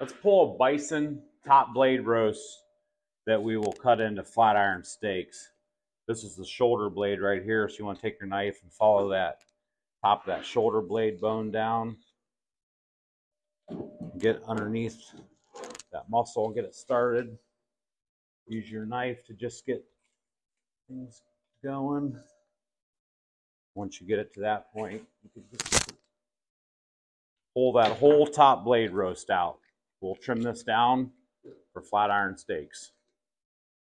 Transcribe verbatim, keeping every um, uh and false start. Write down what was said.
Let's pull a bison top blade roast that we will cut into flat iron steaks. This is the shoulder blade right here, so you want to take your knife and follow that top of that shoulder blade bone down. Get underneath that muscle, get it started. Use your knife to just get things going. Once you get it to that point, you can just pull that whole top blade roast out. We'll trim this down for flat iron steaks.